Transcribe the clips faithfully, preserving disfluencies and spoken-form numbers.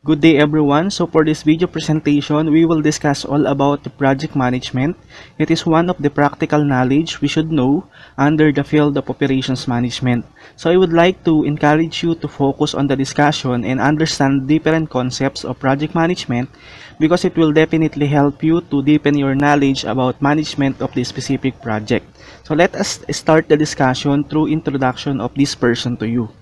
Good day everyone. So for this video presentation, we will discuss all about the project management. It is one of the practical knowledge we should know under the field of operations management. So I would like to encourage you to focus on the discussion and understand different concepts of project management because it will definitely help you to deepen your knowledge about management of the specific project. So let us start the discussion through introduction of this person to you.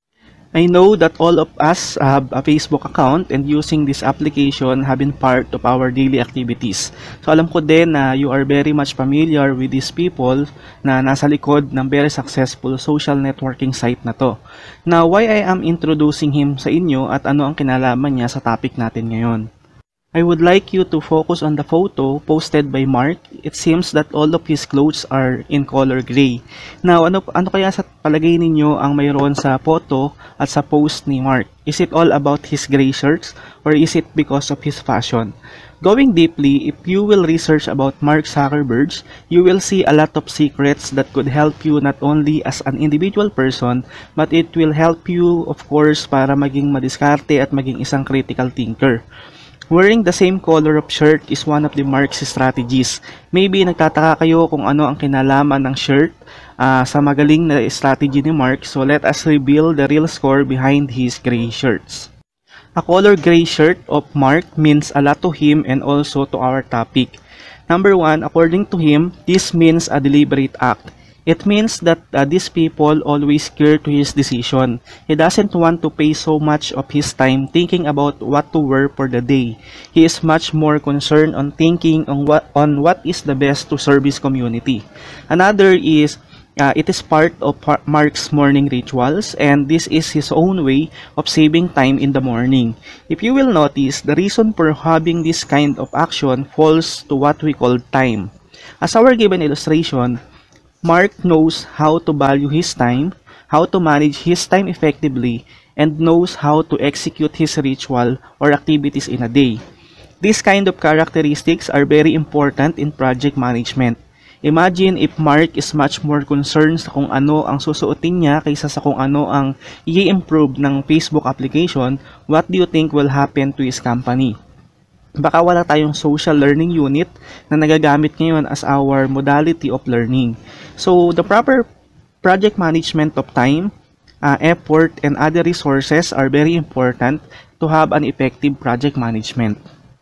I know that all of us have a Facebook account and using this application have been part of our daily activities. So alam ko din na you are very much familiar with these people na nasa likod ng very successful social networking site na to. Now, why I am introducing him sa inyo at ano ang kinalaman niya sa topic natin ngayon? I would like you to focus on the photo posted by Mark. It seems that all of his clothes are in color gray. Now, ano, ano kaya sa palagay ninyo ang mayroon sa photo at sa post ni Mark? Is it all about his gray shirts or is it because of his fashion? Going deeply, if you will research about Mark Zuckerberg, you will see a lot of secrets that could help you not only as an individual person, but it will help you, of course, para maging madiskarte at maging isang critical thinker. Wearing the same color of shirt is one of the Mark's strategies. Maybe nagtataka kayo kung ano ang kinalaman ng shirt uh, sa magaling na strategy ni Mark. So let us reveal the real score behind his gray shirts. A color gray shirt of Mark means a lot to him and also to our topic. Number one, according to him, this means a deliberate act. It means that uh, these people always care to his decision. He doesn't want to pay so much of his time thinking about what to wear for the day. He is much more concerned on thinking on what on what is the best to serve his community. Another is uh, it is part of Mark's morning rituals, and this is his own way of saving time in the morning. If you will notice, the reason for having this kind of action falls to what we call time. As our given illustration, Mark knows how to value his time, how to manage his time effectively, and knows how to execute his ritual or activities in a day. These kind of characteristics are very important in project management. Imagine if Mark is much more concerned sa kung ano ang susuotin niya kaysa sa kung ano ang i-improve ng Facebook application, what do you think will happen to his company? Baka wala tayong social learning unit na nagagamit ngayon as our modality of learning. So, the proper project management of time, uh, effort, and other resources are very important to have an effective project management.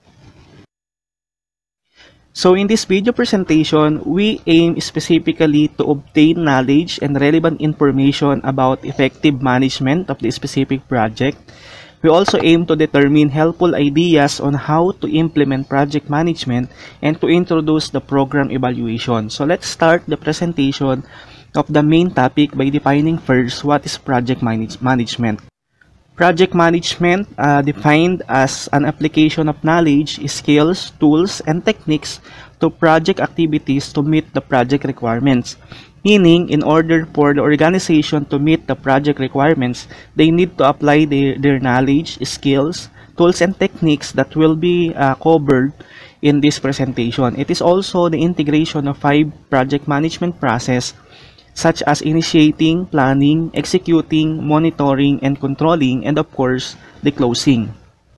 So, in this video presentation, we aim specifically to obtain knowledge and relevant information about effective management of the specific project. We also aim to determine helpful ideas on how to implement project management and to introduce the program evaluation. So let's start the presentation of the main topic by defining first what is project manage management. Project management, uh, defined as an application of knowledge, skills, tools, and techniques to project activities to meet the project requirements. Meaning, in order for the organization to meet the project requirements, they need to apply their, their knowledge, skills, tools, and techniques that will be uh, covered in this presentation. It is also the integration of five project management process such as initiating, planning, executing, monitoring, and controlling, and of course, the closing.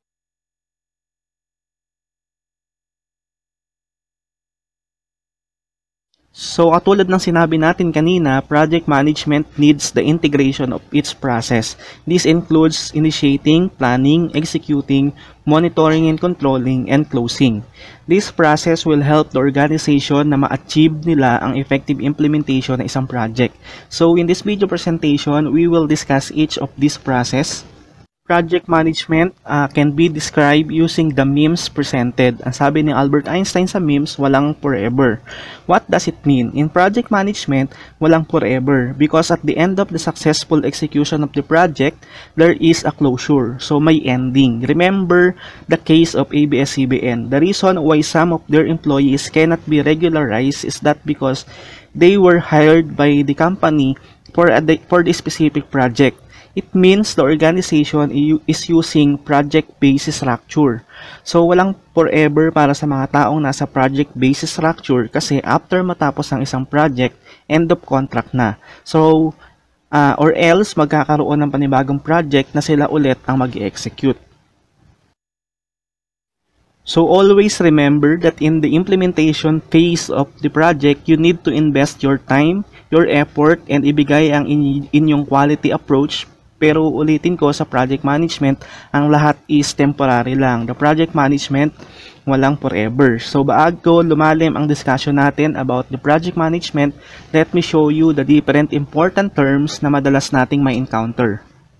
So, katulad ng sinabi natin kanina, project management needs the integration of each process. This includes initiating, planning, executing, monitoring and controlling, and closing. This process will help the organization na ma-achieve nila ang effective implementation ng isang project. So, in this video presentation, we will discuss each of these process. Project management uh, can be described using the memes presented. Ang sabi ni Albert Einstein sa memes, walang forever. What does it mean? In project management, walang forever because at the end of the successful execution of the project, there is a closure. So may ending. Remember the case of A B S C B N. The reason why some of their employees cannot be regularized is that because they were hired by the company for a for the specific project. It means the organization is using project-based structure. So, walang forever para sa mga taong nasa project-based structure kasi after matapos ang isang project, end of contract na. So, uh, or else magkakaroon ng panibagong project na sila ulit ang mag-execute. So always remember that in the implementation phase of the project, you need to invest your time, your effort, and ibigay ang in inyong quality approach. Pero ulitin ko, sa project management, ang lahat is temporary lang. The project management, walang forever. So bago lumalim ang discussion natin about the project management, let me show you the different important terms na madalas nating may encounter.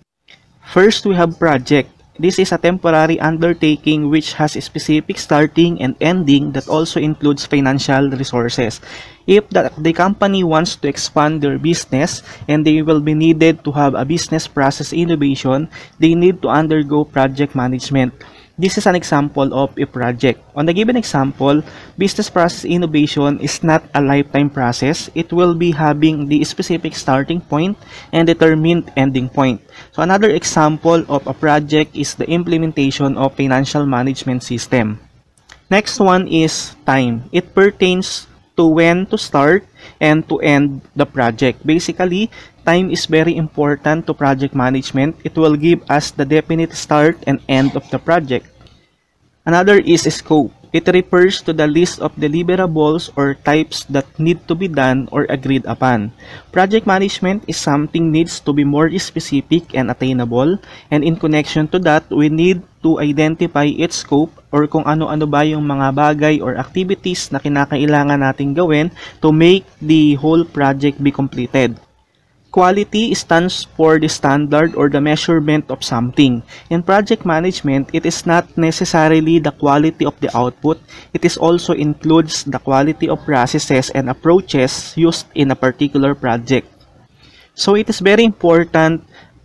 First, we have project. This is a temporary undertaking which has a specific starting and ending that also includes financial resources. If the, the company wants to expand their business and they will be needed to have a business process innovation, they need to undergo project management. This is an example of a project. On the given example, business process innovation is not a lifetime process. It will be having the specific starting point and determined ending point. So another example of a project is the implementation of financial management system. Next one is time. It pertains to when to start and to end the project. Basically, time is very important to project management. It will give us the definite start and end of the project. Another is scope. It refers to the list of deliverables or types that need to be done or agreed upon. Project management is something needs to be more specific and attainable, and in connection to that, we need to identify its scope or kung ano-ano ba yung mga bagay or activities na kinakailangan nating gawin to make the whole project be completed. Quality stands for the standard or the measurement of something. In project management, it is not necessarily the quality of the output. It is also includes the quality of processes and approaches used in a particular project. So it is very important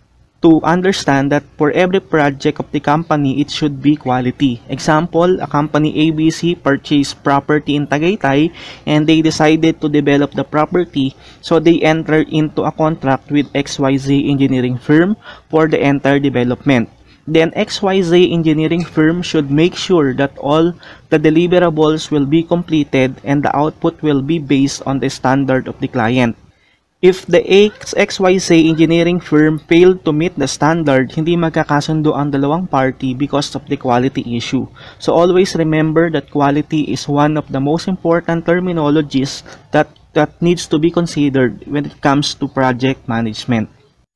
to understand that for every project of the company, it should be quality. Example, a company A B C purchased property in Tagaytay and they decided to develop the property, so they entered into a contract with X Y Z engineering firm for the entire development. Then X Y Z engineering firm should make sure that all the deliverables will be completed and the output will be based on the standard of the client. If the X Y Z engineering firm failed to meet the standard, hindi magkakasundo ang dalawang party because of the quality issue. So always remember that quality is one of the most important terminologies that, that needs to be considered when it comes to project management.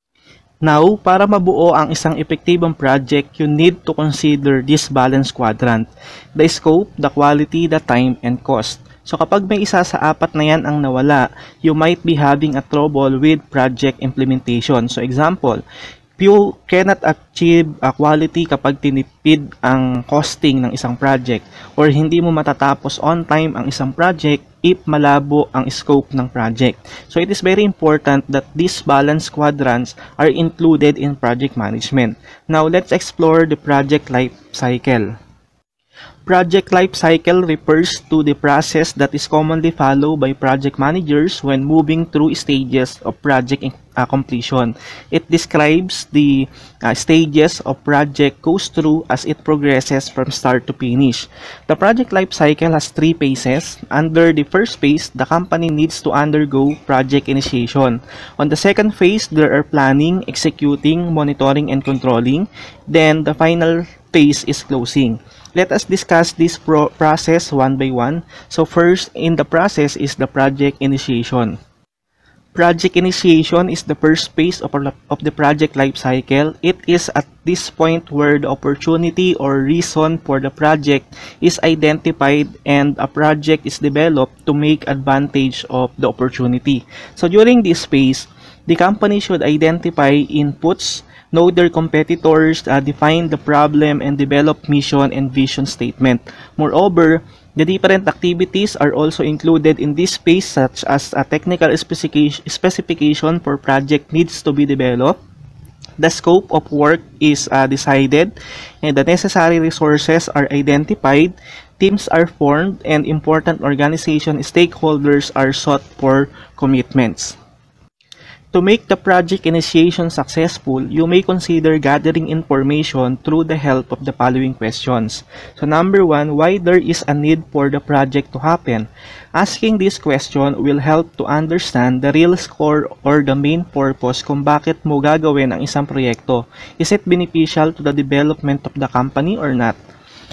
Now, para mabuo ang isang epektibong project, you need to consider this balance quadrant: the scope, the quality, the time, and cost. So kapag may isa sa apat na yan ang nawala, you might be having a trouble with project implementation. So example, you cannot achieve a quality kapag tinipid ang costing ng isang project, or hindi mo matatapos on time ang isang project if malabo ang scope ng project. So it is very important that these balance quadrants are included in project management. Now let's explore the project life cycle. Project life cycle refers to the process that is commonly followed by project managers when moving through stages of project uh, completion. It describes the uh, stages of project goes through as it progresses from start to finish. The project life cycle has three phases. Under the first phase, the company needs to undergo project initiation. On the second phase, there are planning, executing, monitoring, and controlling. Then the final phase is closing. Let us discuss this pro process one by one. So first in the process is the project initiation. Project initiation is the first phase of, of the project life cycle. It is at this point where the opportunity or reason for the project is identified and a project is developed to make advantage of the opportunity. So during this phase, the company should identify inputs, know their competitors, uh, define the problem, and develop mission and vision statement. Moreover, the different activities are also included in this phase, such as a technical specification specification for project needs to be developed. The scope of work is uh, decided, and the necessary resources are identified. Teams are formed, and important organization stakeholders are sought for commitments. To make the project initiation successful, you may consider gathering information through the help of the following questions. So number one, why there is a need for the project to happen? Asking this question will help to understand the real score or the main purpose kung bakit mo gagawin ang isang proyekto. Is it beneficial to the development of the company or not?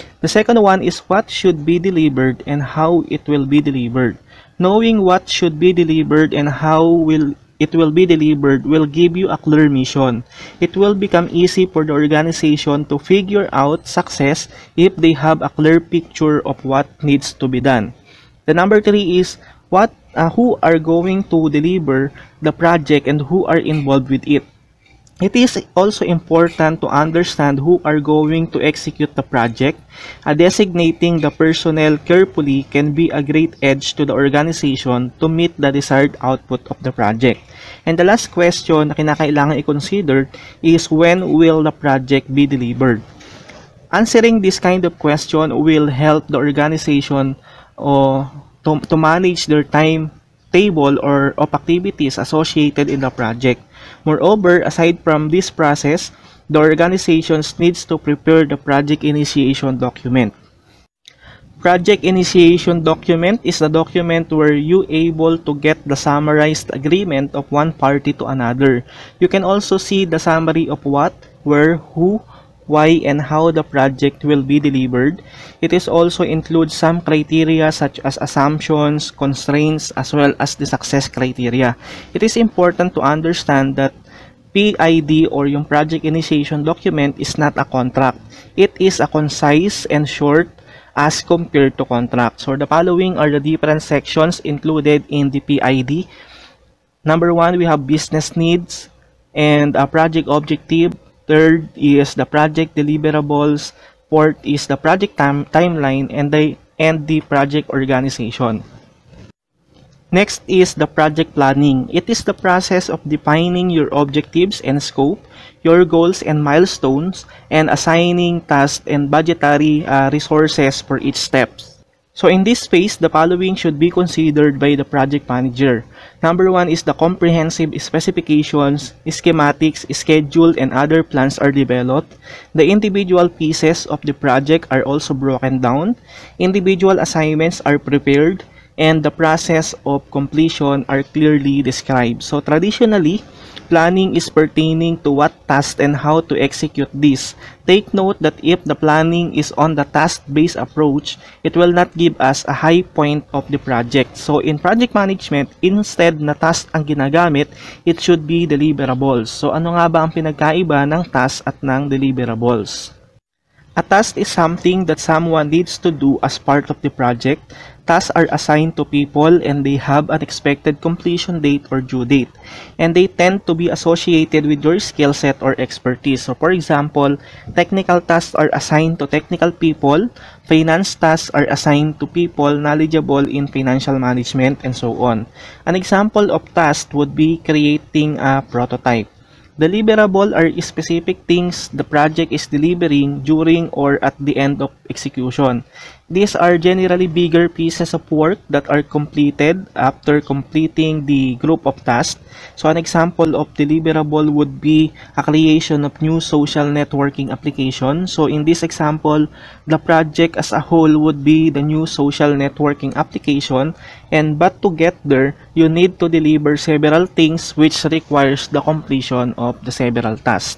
The second one is what should be delivered and how it will be delivered. Knowing what should be delivered and how will it will be delivered will give you a clear mission. It will become easy for the organization to figure out success if they have a clear picture of what needs to be done. The number three is what uh, who are going to deliver the project and who are involved with it. It is also important to understand who are going to execute the project. Uh, designating the personnel carefully can be a great edge to the organization to meet the desired output of the project. And the last question na kinakailangan i-consider is when will the project be delivered? Answering this kind of question will help the organization uh, to, to manage their timetable or of activities associated in the project. Moreover, aside from this process, the organization needs to prepare the project initiation document. Project initiation document is the document where you able to get the summarized agreement of one party to another. You can also see the summary of what, where, who, why, and how the project will be delivered. It is also includes some criteria such as assumptions, constraints, as well as the success criteria. It is important to understand that P I D or yung project initiation document is not a contract. It is a concise and short as compared to contract. So the following are the different sections included in the P I D. Number one, we have business needs and a project objective. Third is the project deliverables. Fourth is the project time timeline and the and the project organization. Next is the project planning. It is the process of defining your objectives and scope, your goals and milestones, and assigning tasks and budgetary uh, resources for each step. So in this phase, the following should be considered by the project manager. Number one is the comprehensive specifications, schematics, schedule, and other plans are developed. The individual pieces of the project are also broken down. Individual assignments are prepared, and the process of completion are clearly described. So traditionally, planning is pertaining to what task and how to execute this. Take note that if the planning is on the task-based approach, it will not give us a high point of the project. So in project management, instead na task ang ginagamit, it should be deliverables. So ano nga ba ang pinagkaiba ng task at ng deliverables? A task is something that someone needs to do as part of the project. Tasks are assigned to people and they have an expected completion date or due date. And they tend to be associated with your skill set or expertise. So for example, technical tasks are assigned to technical people. Finance tasks are assigned to people knowledgeable in financial management and so on. An example of task would be creating a prototype. Deliverable are specific things the project is delivering during or at the end of execution. These are generally bigger pieces of work that are completed after completing the group of tasks. So an example of deliverable would be a creation of new social networking application. So in this example, the project as a whole would be the new social networking application, and but to get there, you need to deliver several things which requires the completion of the several tasks.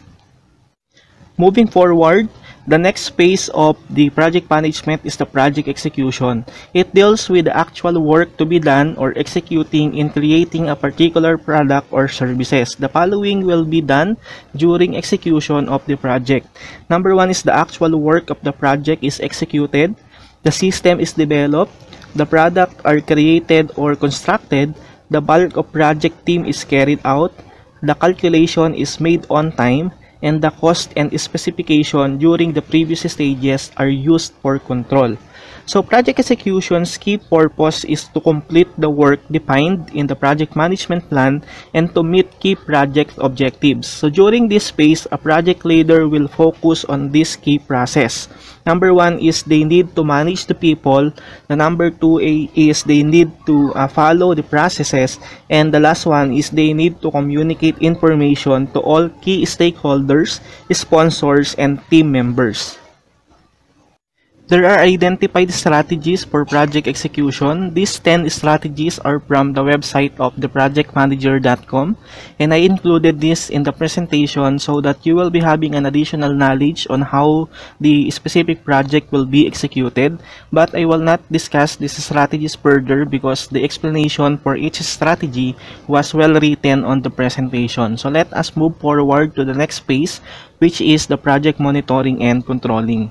Moving forward, the next phase of the project management is the project execution. It deals with the actual work to be done or executing in creating a particular product or services. The following will be done during execution of the project. Number one is the actual work of the project is executed. The system is developed. The product are created or constructed. The bulk of project team is carried out. The calculation is made on time, and the cost and specification during the previous stages are used for control. So project execution's key purpose is to complete the work defined in the project management plan and to meet key project objectives. So during this phase, a project leader will focus on this key process. Number one is they need to manage the people. The number two is they need to uh, follow the processes. And the last one is they need to communicate information to all key stakeholders, sponsors, and team members. There are identified strategies for project execution. These ten strategies are from the website of the project manager dot com, and I included this in the presentation so that you will be having an additional knowledge on how the specific project will be executed. But I will not discuss these strategies further because the explanation for each strategy was well written on the presentation. So let us move forward to the next phase, which is the project monitoring and controlling.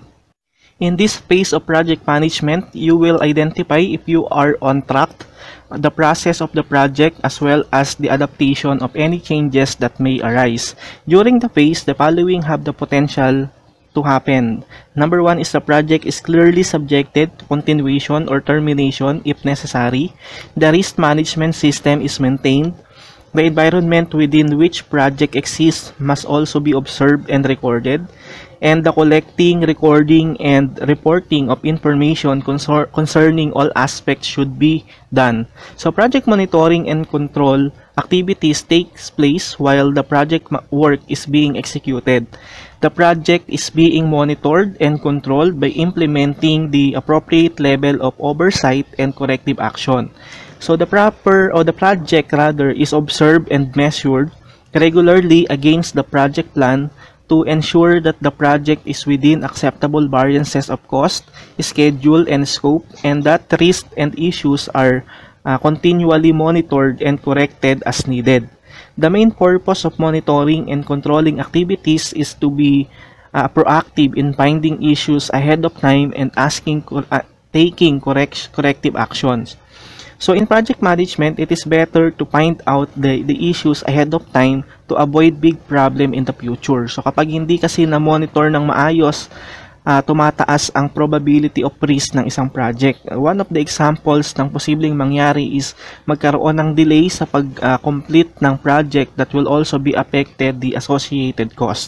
In this phase of project management, you will identify if you are on track, the process of the project, as well as the adaptation of any changes that may arise. During the phase, the following have the potential to happen. Number one is the project is clearly subjected to continuation or termination if necessary. The risk management system is maintained. The environment within which project exists must also be observed and recorded. And the collecting, recording, and reporting of information concerning all aspects should be done. So project monitoring and control activities takes place while the project work is being executed. The project is being monitored and controlled by implementing the appropriate level of oversight and corrective action. So the proper or the project rather is observed and measured regularly against the project plan to ensure that the project is within acceptable variances of cost, schedule, and scope, and that risks and issues are uh, continually monitored and corrected as needed. The main purpose of monitoring and controlling activities is to be uh, proactive in finding issues ahead of time and asking, uh, taking correct, corrective actions. So in project management, it is better to find out the, the issues ahead of time to avoid big problem in the future. So kapag hindi kasi na-monitor ng maayos, uh, tumataas ang probability of risk ng isang project. Uh, one of the examples ng posibleng mangyari is magkaroon ng delay sa pag-complete uh, ng project that will also be affected the associated cost.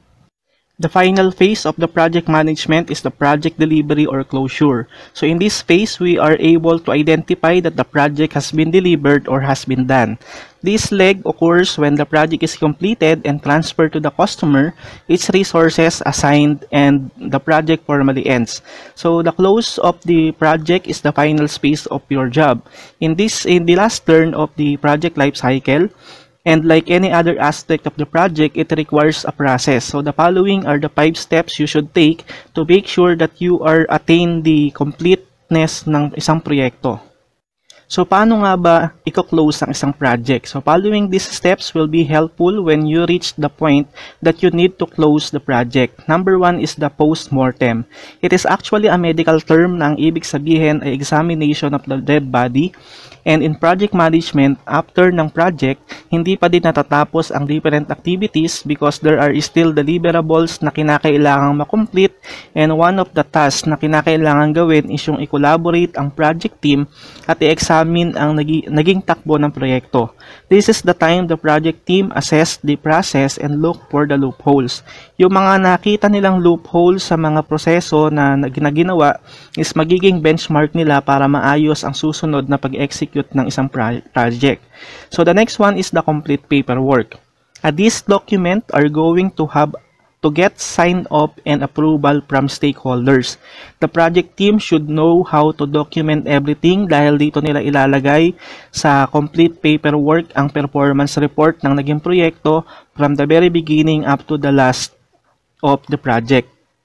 The final phase of the project management is the project delivery or closure. So in this phase, we are able to identify that the project has been delivered or has been done. This leg occurs when the project is completed and transferred to the customer, its resources assigned, and the project formally ends. So the close of the project is the final phase of your job. In this, in the last turn of the project life cycle, and like any other aspect of the project, it requires a process. So the following are the five steps you should take to make sure that you are attain the completeness ng isang proyekto. So paano nga ba i-close ang isang project? So following these steps will be helpful when you reach the point that you need to close the project. Number one is the post-mortem. It is actually a medical term na ang ibig sabihin ay examination of the dead body. And in project management, after ng project, hindi pa din natatapos ang different activities because there are still deliverables na kinakailangang makomplete, and one of the tasks na kinakailangan gawin is yung i-collaborate ang project team at i-examine ang nagi naging takbo ng proyekto. This is the time the project team assess the process and look for the loopholes. Yung mga nakita nilang loopholes sa mga proseso na, na ginawa is magiging benchmark nila para maayos ang susunod na pag-execute ng isang project. So the next one is the complete paperwork. Uh, these documents are going to have to get signed off and approval from stakeholders. The project team should know how to document everything dahil dito nila ilalagay sa complete paperwork ang performance report ng naging proyekto from the very beginning up to the last of the project.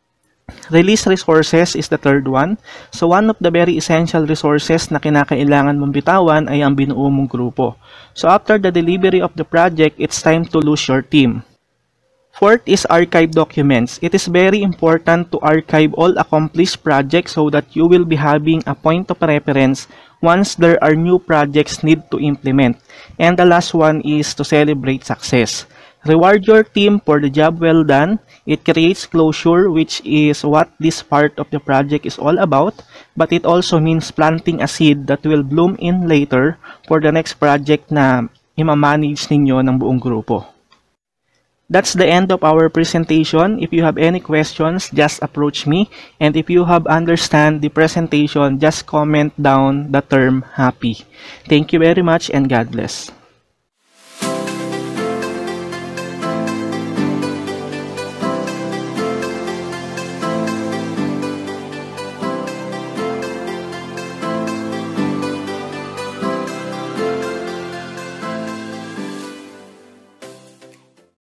Release resources is the third one. So one of the very essential resources na kinakailangan mong bitawan ay ang binuo mong grupo. So after the delivery of the project, it's time to lose your team. Fourth is archive documents. It is very important to archive all accomplished projects so that you will be having a point of reference once there are new projects need to implement. And the last one is to celebrate success. Reward your team for the job well done. It creates closure, which is what this part of the project is all about, but it also means planting a seed that will bloom in later for the next project na ima-manage ninyo ng buong grupo. That's the end of our presentation. If you have any questions, just approach me. And if you have understand the presentation, just comment down the term happy. Thank you very much and God bless.